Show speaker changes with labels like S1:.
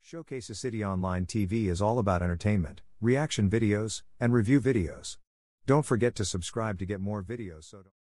S1: Showcasecityonline TV is all about entertainment, reaction videos, and review videos. Don't forget to subscribe to get more videos.